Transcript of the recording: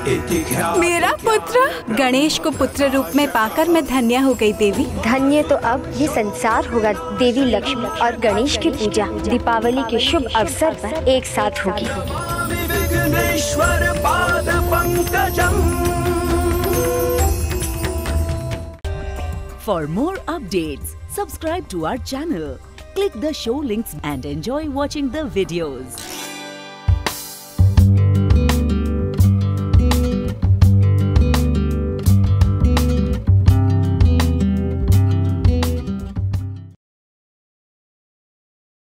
मेरा पुत्र गणेश को पुत्र रूप में पाकर मैं धन्य हो गई देवी। धन्य तो अब ये संसार होगा देवी लक्ष्मी और गणेश की पूजा दीपावली के शुभ अवसर पर एक साथ होगी। For more updates, subscribe to our channel, click the show links and enjoy watching the videos.